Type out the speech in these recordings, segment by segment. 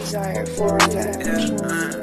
Desire for revenge.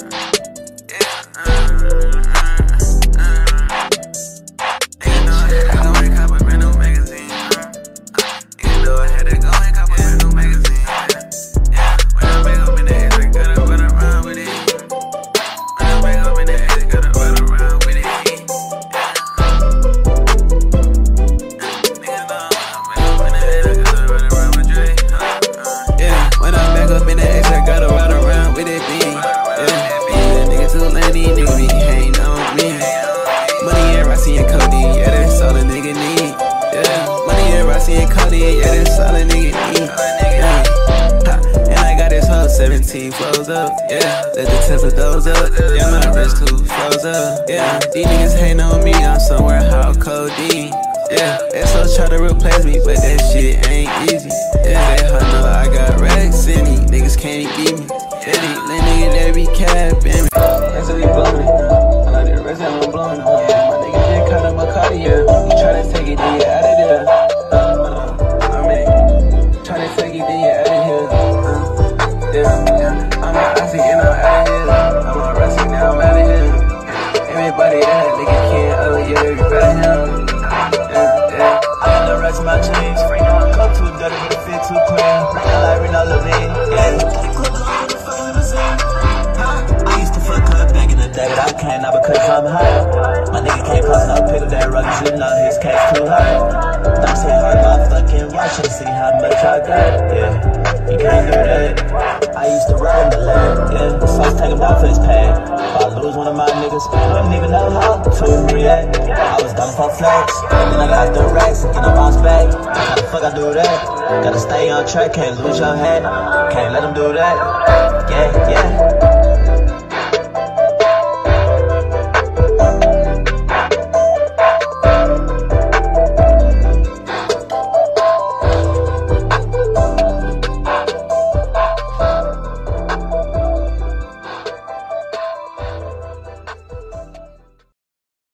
Flows up, yeah. Let the Tesla doze up, yeah. My wrist too froze up, yeah. These niggas hating on me, I'm somewhere how codeine, yeah. SOs try to replace me, but that shit ain't easy, yeah. They hard know I got racks in me, niggas can't beat me, yeah. These niggas that be capping me. That's what he blowing it, I like the rest of them blowing it, yeah. My nigga just caught up my Cartier, you try to take it, then you out of there. I mean, try to take it, then you out of here. I'm a Aussie and I'm out of here. I'm a Rusty now, I'm out of here. Everybody that nigga can't, oh yeah, you better him. I got the rest of my chains. Free now, I'm come too dirty, but it fit too clean. Right now, like Reno Levine, yeah. I used to fuck up back in the day, but I can't now because I'm high. My nigga can't cross no pick up that rug, you know his case too high. Don't say hard, my fucking watch and see how much I got, yeah. You can't do that. I used to ride in the lab, yeah. So I take him down for his pay. If I lose one of my niggas, wouldn't even know how to react. I was done for flex, then I got the racks, get a bounce back. How the fuck I do that? Gotta stay on track, can't lose your head. Can't let him do that. Yeah, yeah.